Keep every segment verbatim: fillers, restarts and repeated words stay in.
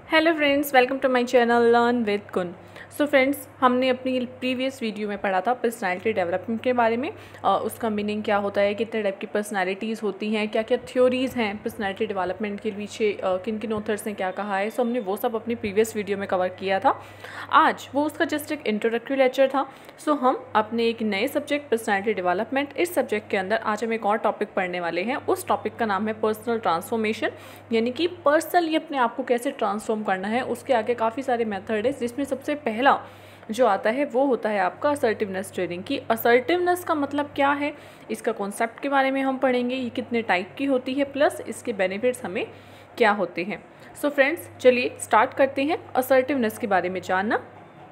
Hello friends, welcome to my channel learn with Kun. So friends, हमने अपनी previous video में पढ़ा था पर्सनालिटी डेवलपमेंट के बारे में। आ, उसका मीनिंग क्या होता है, कितने टाइप की पर्सनालिटीज़ होती हैं, क्या क्या थ्योरीज़ हैं पर्सनालिटी डेवलपमेंट के पीछे, किन किन ऑथर्स ने क्या कहा है। सो हमने वो सब अपनी प्रीवियस वीडियो में कवर किया था। आज वो उसका जस्ट एक इंट्रोडक्टरी लेक्चर था। सो हम अपने एक नए सब्जेक्ट पर्सनालिटी डेवलपमेंट, इस सब्जेक्ट के अंदर आज हम एक और टॉपिक पढ़ने वाले हैं। उस टॉपिक का नाम है पर्सनल ट्रांसफॉर्मेशन, यानी कि पर्सनली अपने आप को कैसे ट्रांसफॉर्म करना है। उसके आगे काफ़ी सारे मेथड है, जिसमें सबसे पहला जो आता है वो होता है आपका असर्टिवनेस ट्रेनिंग की। असर्टिवनेस का मतलब क्या है, इसका कॉन्सेप्ट के बारे में हम पढ़ेंगे, ये कितने टाइप की होती है, प्लस इसके बेनिफिट्स हमें क्या होते हैं। सो फ्रेंड्स, चलिए स्टार्ट करते हैं असर्टिवनेस के बारे में जानना।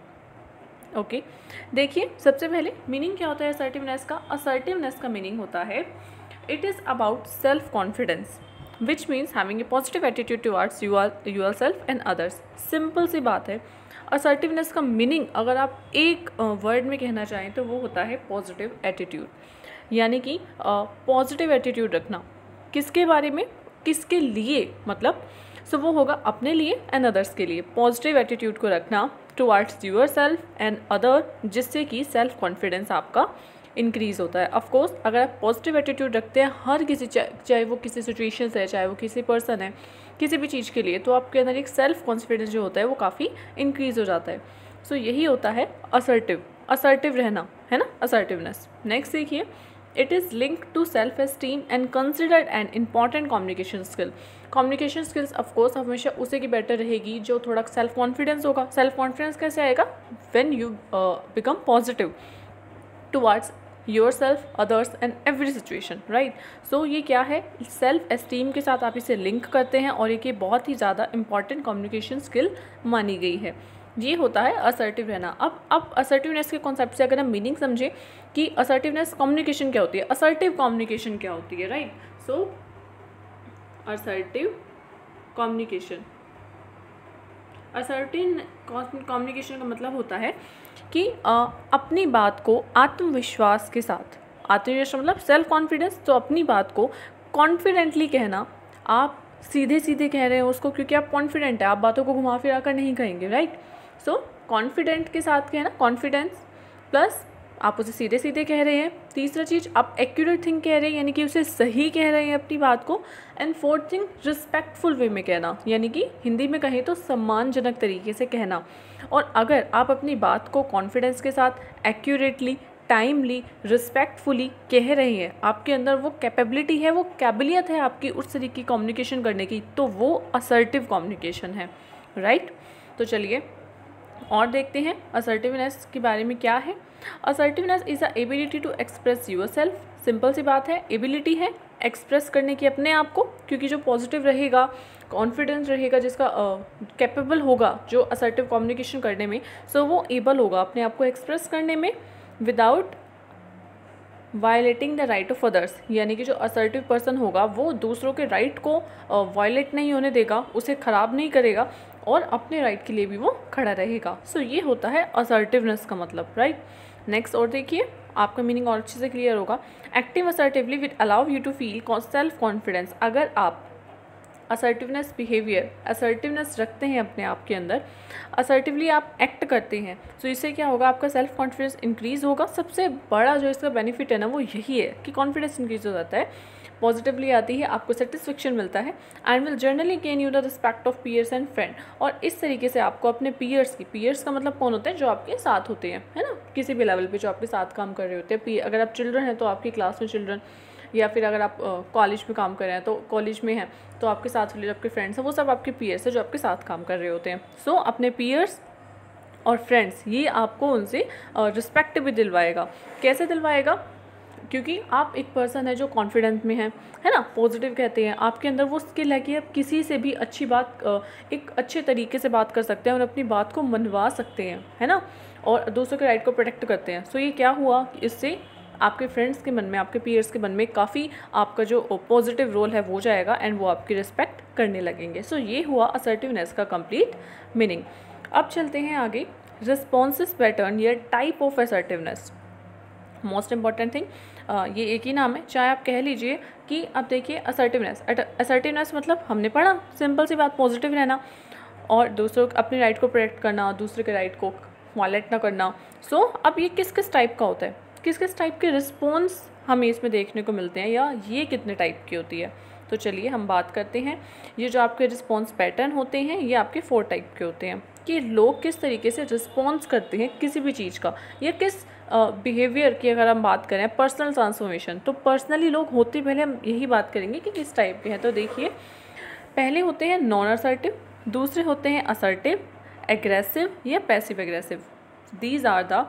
Okay okay. देखिए, सबसे पहले मीनिंग क्या होता है असर्टिवनेस का। असर्टिवनेस का मीनिंग होता है it is about self confidence which means having a positive attitude towards you are your self and others. Simple सी बात है। असर्टिवनेस का मीनिंग अगर आप एक वर्ड में कहना चाहें तो वो होता है पॉजिटिव एटीट्यूड, यानी कि पॉजिटिव एटीट्यूड रखना। किसके बारे में, किसके लिए, मतलब सो so वो होगा अपने लिए एंड अदर्स के लिए। पॉजिटिव एटीट्यूड को रखना towards your self and other, जिससे कि सेल्फ कॉन्फिडेंस आपका इंक्रीज़ होता है। ऑफ कोर्स अगर आप पॉजिटिव एटीट्यूड रखते हैं हर किसी, चाहे वो किसी सिचुएशन से है, चाहे वो किसी पर्सन है, किसी भी चीज़ के लिए, तो आपके अंदर एक सेल्फ कॉन्फिडेंस जो होता है वो काफ़ी इंक्रीज़ हो जाता है। सो so यही होता है असर्टिव, असर्टिव रहना, है ना, असर्टिवनेस। नेक्स्ट देखिए, it is link to self esteem and considered an important communication skill. Communication skills of course हमेशा उसे की बेटर रहेगी जो थोड़ा सेल्फ कॉन्फिडेंस होगा। सेल्फ कॉन्फिडेंस कैसे आएगा, when you become positive towards your self, others and every situation, right. So ये क्या है, सेल्फ एस्टीम के साथ आप इसे लिंक करते हैं और एक बहुत ही ज़्यादा इंपॉर्टेंट कम्युनिकेशन स्किल मानी गई है। ये होता है असर्टिव रहना। अब अब असर्टिवनेस के कॉन्सेप्ट से अगर हम मीनिंग समझें कि असर्टिवनेस कम्युनिकेशन क्या होती है, असर्टिव कम्युनिकेशन क्या होती है, right. So assertive communication, assertive communication का मतलब होता है कि आ, अपनी बात को आत्मविश्वास के साथ, आत्मविश्वास मतलब सेल्फ कॉन्फिडेंस, तो अपनी बात को कॉन्फिडेंटली कहना। आप सीधे सीधे कह रहे हैं उसको क्योंकि आप कॉन्फिडेंट है, आप बातों को घुमा फिरा कर नहीं कहेंगे, राइट। सो कॉन्फिडेंट के साथ कहना, कॉन्फिडेंस प्लस आप उसे सीधे सीधे कह रहे हैं। तीसरा चीज़, आप एक्यूरेट थिंग कह रहे हैं, यानी कि उसे सही कह रहे हैं अपनी बात को। And fourth thing, respectful way में कहना, यानी कि हिंदी में कहें तो सम्मानजनक तरीके से कहना। और अगर आप अपनी बात को कॉन्फिडेंस के साथ, एक्यूरेटली, टाइमली, रिस्पेक्टफुली कह रहे हैं, आपके अंदर वो कैपेबिलिटी है, वो काबिलियत है आपकी उस तरीके की कम्युनिकेशन करने की, तो वो असर्टिव कम्युनिकेशन है, राइट। तो चलिए और देखते हैं असर्टिवनेस के बारे में क्या है। Assertiveness is a ability to express your self. Simple सी बात है, एबिलिटी है एक्सप्रेस करने की अपने आप को, क्योंकि जो पॉजिटिव रहेगा, कॉन्फिडेंस रहेगा, जिसका कैपेबल uh, होगा जो असर्टिव कम्युनिकेशन करने में, सो so वो एबल होगा अपने आप को एक्सप्रेस करने में without violating the right of others, यानी कि जो असर्टिव पर्सन होगा वो दूसरों के राइट को वायलेट uh, नहीं होने देगा, उसे ख़राब नहीं करेगा और अपने राइट के लिए भी वो खड़ा रहेगा। सो so, ये होता है असर्टिवनेस का मतलब, राइट। नेक्स्ट और देखिए, आपका मीनिंग और अच्छे से क्लियर होगा। Active assertively will allow you to feel self confidence. अगर आप असर्टिवनेस बिहेवियर, असर्टिवनेस रखते हैं अपने आप के अंदर, असर्टिवली आप एक्ट करते हैं, तो इससे क्या होगा, आपका सेल्फ कॉन्फिडेंस इंक्रीज़ होगा। सबसे बड़ा जो इसका बेनिफिट है ना वो यही है कि कॉन्फिडेंस इंक्रीज़ हो जाता है, पॉजिटिवली आती है, आपको सेटिस्फेक्शन मिलता है। And will generally gain you the respect of peers and friend. और इस तरीके से आपको अपने पीयर्स की, पीयर्स का मतलब कौन होते हैं, जो आपके साथ होते हैं, है ना, किसी भी लेवल पे जो आपके साथ काम कर रहे होते हैं। अगर आप चिल्ड्रन हैं तो आपकी क्लास में चिल्ड्रन, या फिर अगर आप कॉलेज में काम कर रहे हैं तो कॉलेज में हैं तो आपके साथ वाले जो आपके फ्रेंड्स हैं वो सब आपके पीयर्स हैं जो आपके साथ काम कर रहे होते हैं। सो so, अपने पीयर्स और फ्रेंड्स, ये आपको उनसे रिस्पेक्ट भी दिलवाएगा। कैसे दिलवाएगा, क्योंकि आप एक पर्सन है जो कॉन्फिडेंस में है है ना, पॉजिटिव कहते हैं, आपके अंदर वो स्किल है कि आप किसी से भी अच्छी बात, एक अच्छे तरीके से बात कर सकते हैं और अपनी बात को मनवा सकते हैं, है ना, और दूसरों के राइट को प्रोटेक्ट करते हैं। सो ये क्या हुआ, इससे आपके फ्रेंड्स के मन में, आपके पीयर्स के मन में काफ़ी आपका जो पॉजिटिव रोल है वो जाएगा एंड वो आपकी रिस्पेक्ट करने लगेंगे। सो so, ये हुआ असर्टिवनेस का कंप्लीट मीनिंग। अब चलते हैं आगे, रिस्पॉन्सिव पैटर्न या type of assertiveness. Most important thing, ये एक ही नाम है, चाहे आप कह लीजिए कि अब देखिए असर्टिवनेस, असर्टिवनेस मतलब हमने पढ़ा, सिंपल सी बात, पॉजिटिव रहना। और दूसरों अपने राइट को प्रोटेक्ट करना, दूसरे के राइट को वायलेट ना करना। सो so, अब ये किस किस टाइप का होता है, किस किस टाइप के रिस्पॉन्स हमें इसमें देखने को मिलते हैं, या ये कितने टाइप की होती है। तो चलिए हम बात करते हैं। ये जो आपके रिस्पॉन्स पैटर्न होते हैं ये आपके फोर टाइप के होते हैं कि लोग किस तरीके से रिस्पॉन्स करते हैं किसी भी चीज़ का, या किस बिहेवियर uh, की अगर हम बात करें पर्सनल ट्रांसफॉर्मेशन, तो पर्सनली लोग होते पहले हम यही बात करेंगे कि किस टाइप के हैं। तो देखिए, पहले होते हैं नॉन असर्टिव, दूसरे होते हैं असर्टिव, एग्रेसिव या passive aggressive. These are the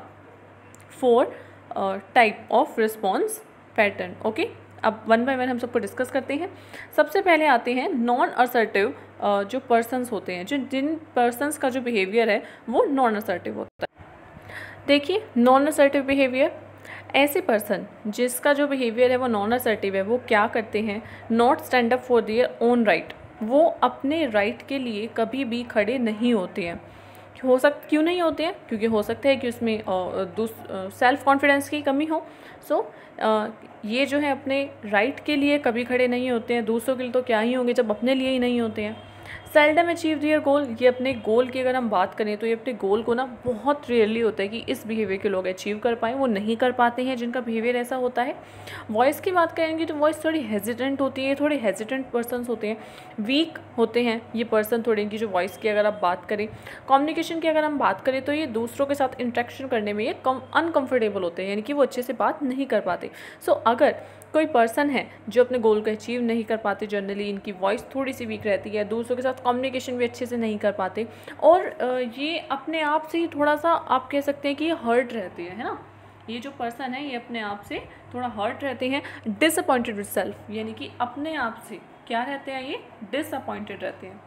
four type of response pattern. Okay, अब वन बाय वन हम सबको डिस्कस करते हैं। सबसे पहले आते हैं नॉन असर्टिव जो पर्सन्स होते हैं, जो जिन पर्सन्स का जो बिहेवियर है वो नॉन असर्टिव होता है। देखिए, नॉन असर्टिव बिहेवियर, ऐसे पर्सन जिसका जो बिहेवियर है वो नॉन असर्टिव है, वो क्या करते हैं, not stand up for their own right. वो अपने राइट के लिए कभी भी खड़े नहीं होते हैं। हो सक क्यों नहीं होते हैं, क्योंकि हो सकता है कि उसमें सेल्फ कॉन्फिडेंस की कमी हो। सो so, ये जो है अपने राइट के लिए कभी खड़े नहीं होते हैं, दूसरों के लिए तो क्या ही होंगे जब अपने लिए ही नहीं होते हैं। सेल्डम अचीव दियर गोल, ये अपने गोल की अगर हम बात करें तो ये अपने गोल को ना बहुत रेयरली होता है कि इस बिहेवियर के लोग अचीव कर पाएँ, वो नहीं कर पाते हैं जिनका बिहेवियर ऐसा होता है। वॉइस की बात करेंगे तो वॉइस थोड़ी हेजिटेंट होती है, थोड़े हेजिटेंट पर्सनस होते हैं, वीक होते हैं ये पर्सन थोड़े, इनकी जो वॉइस की अगर आप बात करें। कम्युनिकेशन की अगर हम बात करें तो ये दूसरों के साथ इंटरेक्शन करने में ये कम अनकम्फर्टेबल होते हैं, यानी कि वो अच्छे से बात नहीं कर पाते। सो so, अगर कोई पर्सन है जो अपने गोल को अचीव नहीं कर पाते, जनरली इनकी वॉइस थोड़ी सी वीक रहती है, दूसरों के साथ कम्युनिकेशन भी अच्छे से नहीं कर पाते, और ये अपने आप से ही थोड़ा सा आप कह सकते हैं कि ये हर्ट रहते हैं, है ना। ये जो पर्सन है ये अपने आप से थोड़ा हर्ट रहते हैं, डिसअपॉइंटेड विद सेल्फ, यानी कि अपने आप से क्या रहते हैं, ये डिसअपॉइंटेड रहते हैं।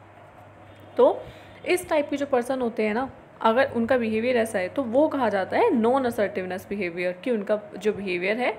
तो इस टाइप के जो पर्सन होते हैं ना, अगर उनका बिहेवियर ऐसा है तो वो कहा जाता है नॉन असर्टिवनेस बिहेवियर, कि उनका जो बिहेवियर है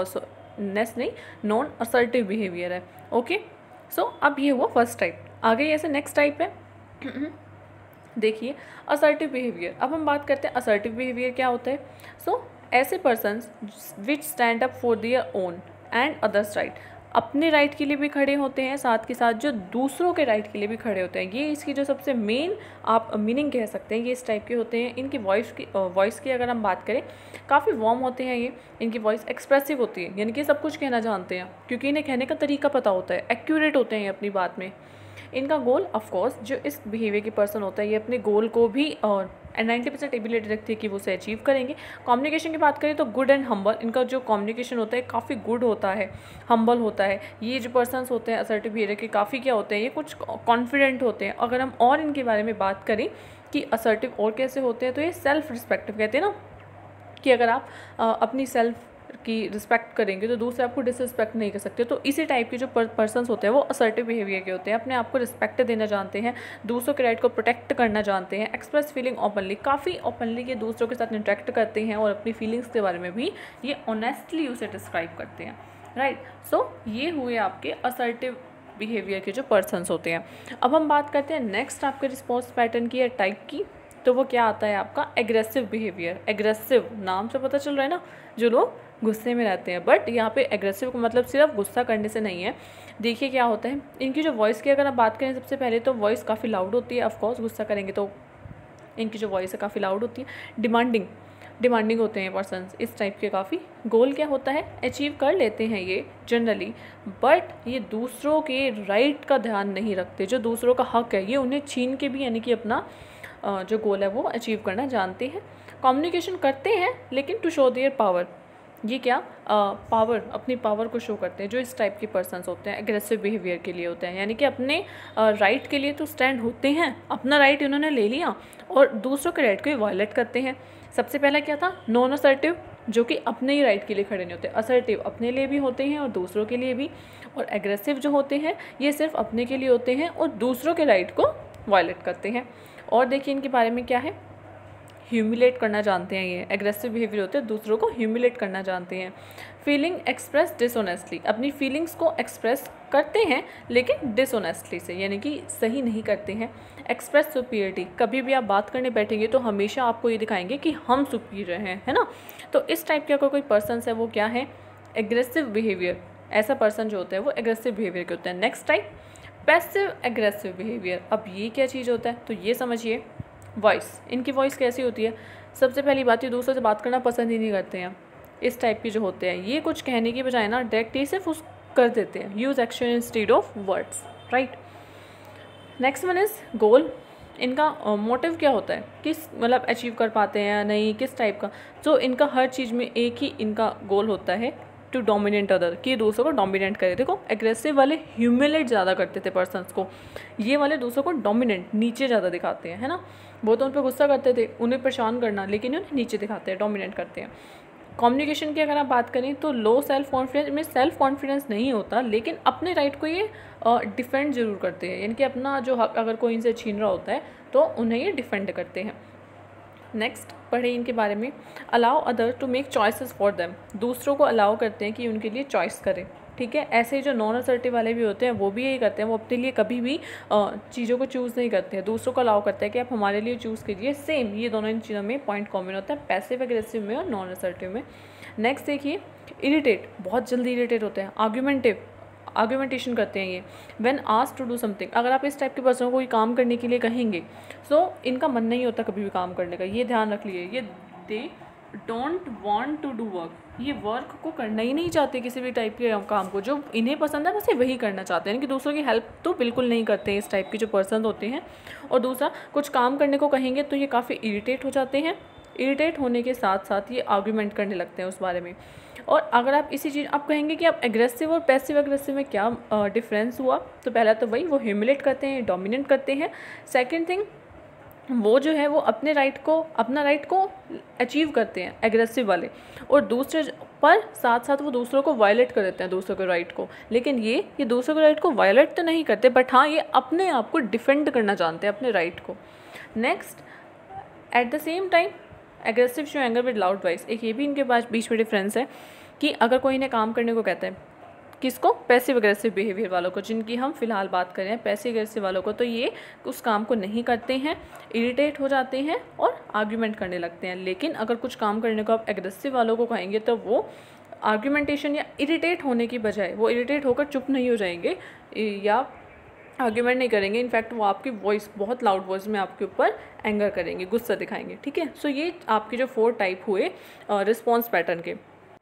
नेस नहीं नॉन असर्टिव बिहेवियर है। ओके, सो अब ये हुआ फर्स्ट टाइप। आगे ऐसे नेक्स्ट टाइप है देखिए असर्टिव बिहेवियर। अब हम बात करते हैं असर्टिव बिहेवियर क्या होता है। सो so, ऐसे persons which stand up for their own and others right, अपने राइट के लिए भी खड़े होते हैं, साथ के साथ जो दूसरों के राइट के लिए भी खड़े होते हैं। ये इसकी जो सबसे मेन आप मीनिंग कह सकते हैं, ये इस टाइप के होते हैं। इनकी वॉइस की वॉइस की अगर हम बात करें, काफ़ी वार्म होते हैं ये, इनकी वॉइस एक्सप्रेसिव होती है, यानी कि सब कुछ कहना जानते हैं, क्योंकि इन्हें कहने का तरीका पता होता है, एक्यूरेट होते हैं ये अपनी बात में। इनका गोल ऑफकोर्स जो इस बिहेवियर की पर्सन होता है ये अपने गोल को भी और नाइन्टी परसेंट एबिलिटी रखती है कि वो उसे अचीव करेंगे। कम्युनिकेशन की बात करें तो गुड एंड हम्बल, इनका जो कम्युनिकेशन होता है काफ़ी गुड होता है, हम्बल होता है। ये जो पर्सन्स होते हैं असर्टिव बिहेवियर के काफ़ी क्या होते हैं, ये कुछ कॉन्फिडेंट होते हैं। अगर हम और इनके बारे में बात करें कि असर्टिव और कैसे होते हैं, तो ये सेल्फ रिस्पेक्टिव कहते हैं ना, कि अगर आप आ, अपनी सेल्फ की रिस्पेक्ट करेंगे तो दूसरे आपको डिसरिस्पेक्ट नहीं कर सकते। तो इसी टाइप के जो पर्सन्स होते हैं वो असर्टिव बिहेवियर के होते हैं, अपने आप को रिस्पेक्ट देना जानते हैं, दूसरों के राइट को प्रोटेक्ट करना जानते हैं, एक्सप्रेस फीलिंग ओपनली, काफ़ी ओपनली ये दूसरों के साथ इंटरेक्ट करते हैं और अपनी फीलिंग्स के बारे में भी ये ऑनेस्टली उसे डिस्क्राइब करते हैं, राइट। सो ये हुए आपके असर्टिव बिहेवियर के जो पर्सन्स होते हैं। अब हम बात करते हैं नेक्स्ट आपके रिस्पॉन्स पैटर्न की या टाइप की, तो वो क्या आता है आपका एग्रेसिव बिहेवियर। एग्रेसिव नाम से पता चल रहा है ना, जो लोग गुस्से में रहते हैं, बट यहाँ पे एग्रेसिव का मतलब सिर्फ गुस्सा करने से नहीं है। देखिए क्या होता है, इनकी जो वॉइस की अगर आप बात करें, सबसे पहले तो वॉइस काफ़ी लाउड होती है, ऑफकोर्स गुस्सा करेंगे तो इनकी जो वॉइस है काफ़ी लाउड होती है। डिमांडिंग डिमांडिंग होते हैं पर्सन्स इस टाइप के काफ़ी। गोल क्या होता है, अचीव कर लेते हैं ये जनरली, बट ये दूसरों के राइट का ध्यान नहीं रखते, जो दूसरों का हक है ये उन्हें छीन के भी यानी कि अपना जो गोल है वो अचीव करना जानते हैं। कम्युनिकेशन करते हैं लेकिन टू शो देयर पावर, ये क्या पावर uh, अपनी पावर को शो करते हैं। जो इस टाइप के पर्सन्स होते हैं एग्रेसिव बिहेवियर के लिए होते हैं, यानी कि अपने राइट uh, के लिए तो स्टैंड होते हैं, अपना राइट इन्होंने ले लिया और दूसरों के राइट को वायलेट करते हैं। सबसे पहला क्या था, नॉन असर्टिव, जो कि अपने ही राइट के लिए खड़े नहीं होते। असर्टिव अपने लिए भी होते हैं और दूसरों के लिए भी, और एग्रेसिव जो होते हैं ये सिर्फ अपने के लिए होते हैं और दूसरों के राइट को वायलेट करते हैं। और देखिए इनके बारे में क्या है, ह्यूमिलेट करना जानते हैं। ये एग्रेसिव बिहेवियर होते हैं, दूसरों को ह्यूमिलेट करना जानते हैं। फीलिंग एक्सप्रेस डिसऑनेस्टली, अपनी फीलिंग्स को एक्सप्रेस करते हैं लेकिन डिसऑनेस्टली से, यानी कि सही नहीं करते हैं। एक्सप्रेस सुपीरियरिटी, कभी भी आप बात करने बैठेंगे तो हमेशा आपको ये दिखाएंगे कि हम सुपीरियर हैं, है ना। तो इस टाइप के अगर कोई पर्सन है वो क्या है, एग्रेसिव बिहेवियर। ऐसा पर्सन जो होता है वो एग्रेसिव बिहेवियर के होते हैं। Next type passive aggressive behaviour, अब ये क्या चीज़ होता है, तो ये समझिए। वॉइस, इनकी वॉइस कैसी होती है, सबसे पहली बात ये दूसरों से बात करना पसंद ही नहीं करते हैं। इस टाइप की जो होते हैं, ये कुछ कहने की बजाय ना डायरेक्टली सिर्फ उस कर देते हैं, use action instead of words, right. Next one is goal. इनका मोटिव uh, क्या होता है, किस मतलब अचीव कर पाते हैं या नहीं, किस टाइप का, जो so, इनका हर चीज़ में एक ही इनका गोल होता है, टू डोमिनेट अदर, कि दूसरों को डोमिनेट करे। देखो एग्रेसिव वाले ह्यूमिलेट ज़्यादा करते थे पर्सन्स को, ये वाले दूसरों को डोमिनेट नीचे ज़्यादा दिखाते हैं, है ना। वो तो उन पर गुस्सा करते थे, उन्हें परेशान करना, लेकिन उन्हें नीचे दिखाते हैं, डोमिनेट करते हैं। कम्युनिकेशन की अगर आप बात करें तो लो सेल्फ कॉन्फिडेंस में सेल्फ कॉन्फिडेंस नहीं होता, लेकिन अपने राइट को ये डिफेंड जरूर करते हैं, यानी कि अपना जो हक अगर कोई इनसे छीन रहा होता है तो उन्हें ये डिफेंड करते हैं। नेक्स्ट पढ़े इनके बारे में, allow other to make choices for them, दूसरों को अलाउ करते हैं कि उनके लिए चॉइस करें, ठीक है। ऐसे जो नॉन असर्टिव वाले भी होते हैं वो भी यही करते हैं, वो अपने लिए कभी भी चीज़ों को चूज़ नहीं करते हैं, दूसरों को अलाउ करते हैं कि आप हमारे लिए चूज़ कीजिए। सेम ये दोनों इन चीज़ों में पॉइंट कॉमन होता है, पैसिव एग्रेसिव में और नॉन असर्टिव में। नेक्स्ट देखिए, इरिटेट, बहुत जल्दी इरिटेट होते हैं। आर्ग्यूमेंटिव, आर्ग्यूमेंटेशन करते हैं ये। When asked to do something, अगर आप इस टाइप के पर्सन को कोई काम करने के लिए कहेंगे सो so, इनका मन नहीं होता कभी भी काम करने का, ये ध्यान रख लिए। ये they don't want to do work, ये वर्क को करना ही नहीं चाहते, किसी भी टाइप के काम को जो इन्हें पसंद है बस ये वही करना चाहते हैं, कि दूसरों की हेल्प तो बिल्कुल नहीं करते हैं इस टाइप के जो पर्सन होते हैं। और दूसरा, कुछ काम करने को कहेंगे तो ये काफ़ी इरिटेट हो जाते हैं, इरिटेट होने के साथ साथ ये आर्ग्यूमेंट करने लगते हैं उस बारे में। और अगर आप इसी चीज़ आप कहेंगे कि आप एग्रेसिव और पैसिव एग्रेसिव में क्या डिफरेंस हुआ, तो पहला तो वही, वो ह्यूमिलेट करते हैं, डोमिनेट करते हैं। सेकंड थिंग, वो जो है वो अपने राइट को अपना राइट को अचीव करते हैं एग्रेसिव वाले, और दूसरे पर साथ साथ वो दूसरों को वायलेट कर देते हैं, दूसरों के राइट को। लेकिन ये ये दूसरों के राइट को वायलेट तो नहीं करते, बट हाँ ये अपने आप को डिफेंड करना जानते हैं, अपने राइट को। Next, at the same time aggressive show anger with loud voice, एक ये भी इनके पास बीच में डिफरेंस है कि अगर कोई इन्हें काम करने को कहता है, किसको, पैसिव एग्रेसिव बिहेवियर वालों को, जिनकी हम फिलहाल बात कर रहे हैं, पैसिव एग्रेसिव वालों को, तो ये उस काम को नहीं करते हैं, इरिटेट हो जाते हैं और आर्ग्यूमेंट करने लगते हैं। लेकिन अगर कुछ काम करने को आप एग्रेसिव वालों को कहेंगे तो वो आर्ग्यूमेंटेशन या इरिटेट होने की बजाय वो इरिटेट होकर चुप नहीं हो जाएंगे या आर्ग्यूमेंट नहीं करेंगे, इनफैक्ट वो आपकी वॉइस बहुत लाउड वॉइस में आपके ऊपर एंगर करेंगे, गुस्सा दिखाएंगे, ठीक है। सो so, ये आपके जो फोर टाइप हुए रिस्पॉन्स पैटर्न के।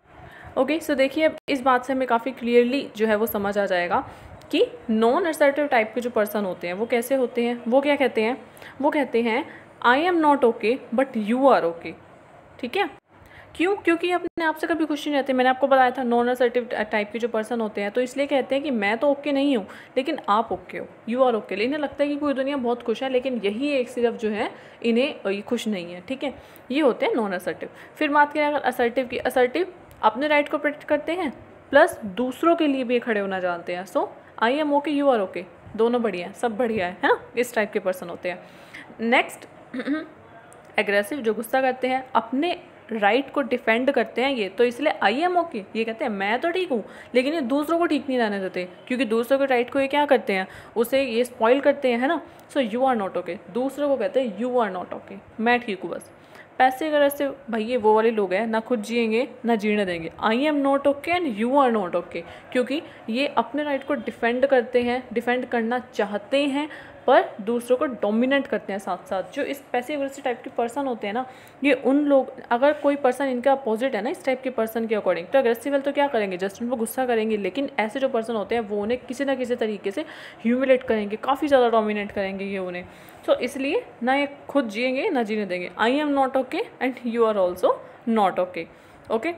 ओके okay, सो so देखिए अब इस बात से हमें काफ़ी क्लियरली जो है वो समझ आ जाएगा कि नॉन असर्टिव टाइप के जो पर्सन होते हैं वो कैसे होते हैं। वो क्या कहते हैं, वो कहते हैं I am not okay but you are okay, ठीक है। क्यों, क्योंकि अपने आप से कभी खुश नहीं रहते। मैंने आपको बताया था नॉन असर्टिव टाइप के जो पर्सन होते हैं तो इसलिए कहते हैं कि मैं तो ओके नहीं हूँ लेकिन आप ओके हो, यू आर ओके। इन्हें लगता है कि पूरी दुनिया बहुत खुश है, लेकिन यही एक सिर्फ जो है इन्हें खुश नहीं है, ठीक है। ये होते हैं नॉन असर्टिव। फिर बात करें अगर असर्टिव की, असर्टिव अपने राइट को प्रोटेक्ट करते हैं प्लस दूसरों के लिए भी खड़े होना जानते हैं। So I am okay, you are okay, दोनों बढ़िया है, सब बढ़िया है, है ना। इस टाइप के पर्सन होते हैं। नेक्स्ट एग्रेसिव, जो गुस्सा करते हैं, अपने राइट को डिफेंड करते हैं ये, तो इसलिए आई एम ओके, ये कहते हैं मैं तो ठीक हूँ, लेकिन ये दूसरों को ठीक नहीं रहने देते, क्योंकि दूसरों के राइट को ये क्या करते हैं, उसे ये स्पॉइल करते हैं, है ना। So you are not okay, दूसरों को कहते हैं यू आर नॉट ओके, मैं ठीक हूँ बस। पैसे अगर ऐसे भाई ये वो वाले लोग हैं, ना खुद जिएंगे ना जीने देंगे, I am not okay and you are not okay, क्योंकि ये अपने राइट को डिफेंड करते हैं, डिफेंड करना चाहते हैं, पर दूसरों को डोमिनेट करते हैं साथ साथ। जो इस पैसिव एग्रेसिव टाइप के पर्सन होते हैं ना, ये उन लोग, अगर कोई पर्सन इनका अपोजिट है ना इस टाइप के पर्सन के अकॉर्डिंग, तो एग्रेसिव वाले तो क्या करेंगे, जस्ट उनको गुस्सा करेंगे, लेकिन ऐसे जो पर्सन होते हैं वो उन्हें किसी ना किसी तरीके से ह्यूमिलेट करेंगे, काफ़ी ज़्यादा डोमिनेट करेंगे ये उन्हें। सो so, इसलिए ना ये खुद जिएंगे ना जीने देंगे। I am not okay and you are also not okay. Okay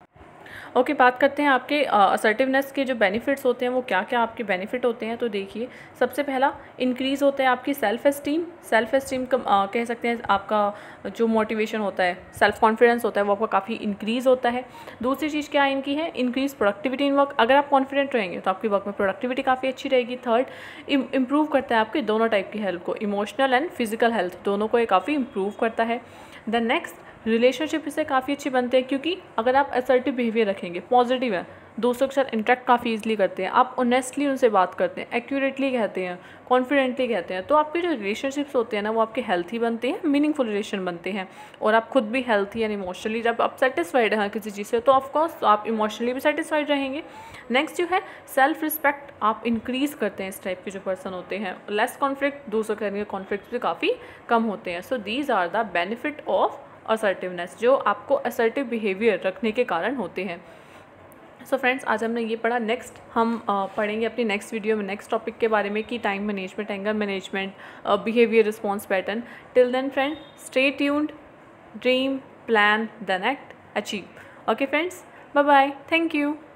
okay okay, बात करते हैं आपके असर्टिवनेस के जो बेनिफिट्स होते हैं वो क्या क्या आपके बेनिफिट होते हैं। तो देखिए, सबसे पहला इंक्रीज़ होता है आपकी सेल्फ एस्टीम। सेल्फ एस्टीम का आ, कह सकते हैं आपका जो मोटिवेशन होता है, सेल्फ कॉन्फिडेंस होता है, वो आपका काफ़ी इंक्रीज़ होता है। दूसरी चीज़ क्या इनकी है, इंक्रीज प्रोडक्टिविटी इन वर्क। अगर आप कॉन्फिडेंट रहेंगे तो आपकी वर्क में प्रोडक्टिविटी काफ़ी अच्छी रहेगी। थर्ड, इम्प्रूव करता है आपके दोनों टाइप की हेल्थ को, इमोशनल एंड फिजिकल हेल्थ दोनों को ये काफ़ी इंप्रूव करता है। देन नेक्स्ट, रिलेशनशिप इससे काफ़ी अच्छी बनते हैं, क्योंकि अगर आप असर्टिव बिहेवियर रखेंगे, पॉजिटिव है, दोस्तों के साथ इंटरेक्ट काफ़ी ईजिली करते हैं, आप ऑनेस्टली उनसे बात करते हैं, एक्यूरेटली कहते हैं, कॉन्फिडेंटली कहते हैं, तो आपके जो रिलेशनशिप्स होते हैं ना वो आपके हेल्थी बनते हैं, मीनिंगफुल रिलेशन बनते हैं, और आप खुद भी हेल्थी एंड इमोशनली जब आप सेटिस्फाइड हैं किसी चीज़ से तो ऑफकोर्स आप इमोशनली भी सेटिस्फाइड रहेंगे। नेक्स्ट जो है सेल्फ रिस्पेक्ट आप इंक्रीज़ करते हैं इस टाइप के जो पर्सन होते हैं। लेस कॉन्फ्लिक्ट, दूसरों कहने के कॉन्फ्लिक्ट भी काफ़ी कम होते हैं। So these are the benefit of assertiveness जो आपको असर्टिव बिहेवियर रखने के कारण होते हैं। सो so फ्रेंड्स, आज हमने ये पढ़ा। नेक्स्ट हम uh, पढ़ेंगे अपनी नेक्स्ट वीडियो में नेक्स्ट टॉपिक के बारे में कि time management, anger management, behaviour response pattern. Till then friend, stay tuned, dream, plan, then act, achieve. Okay friends, bye bye, thank you.